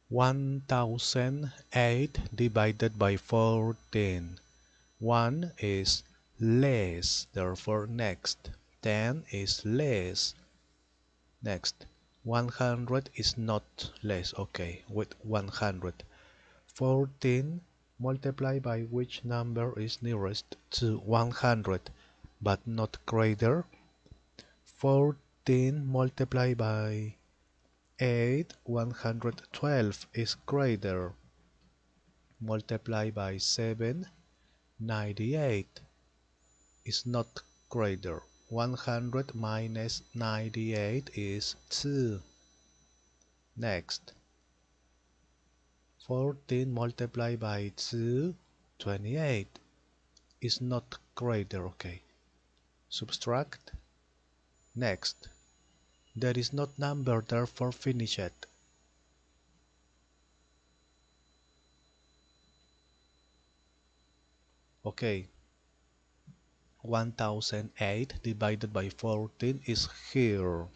1008 divided by 14. 1 is less, therefore next. 10 is less. Next. 100 is not less, okay, with 100. 14 multiplied by which number is nearest to 100 but not greater. 14 multiplied by 8, 112 is greater. Multiplied by 7, 98 is not greater. 100 minus 98 is 2. Next. 14 multiplied by 2, 28 is not greater, okay. Subtract. Next. There is not number, therefore finish it. Okay. 1008 divided by 14 is here.